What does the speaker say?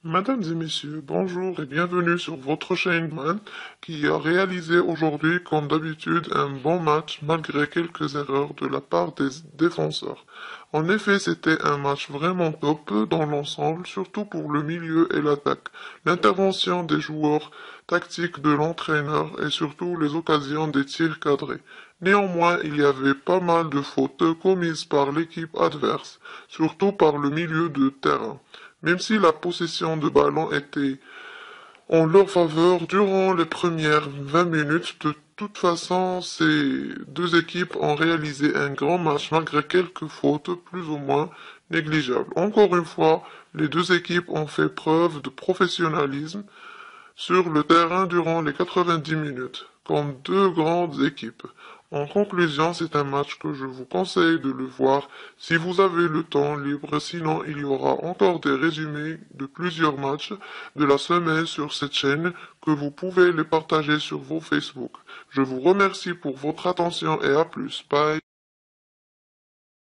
Mesdames et messieurs, bonjour et bienvenue sur votre chaîne Man qui a réalisé aujourd'hui, comme d'habitude, un bon match malgré quelques erreurs de la part des défenseurs. En effet, c'était un match vraiment top dans l'ensemble, surtout pour le milieu et l'attaque. L'intervention des joueurs, tactique de l'entraîneur et surtout les occasions des tirs cadrés. Néanmoins, il y avait pas mal de fautes commises par l'équipe adverse, surtout par le milieu de terrain. Même si la possession de ballon était en leur faveur durant les premières 20 minutes, de toute façon, ces deux équipes ont réalisé un grand match malgré quelques fautes plus ou moins négligeables. Encore une fois, les deux équipes ont fait preuve de professionnalisme sur le terrain durant les 90 minutes, comme deux grandes équipes. En conclusion, c'est un match que je vous conseille de le voir si vous avez le temps libre, sinon il y aura encore des résumés de plusieurs matchs de la semaine sur cette chaîne que vous pouvez les partager sur vos Facebook. Je vous remercie pour votre attention et à plus. Bye.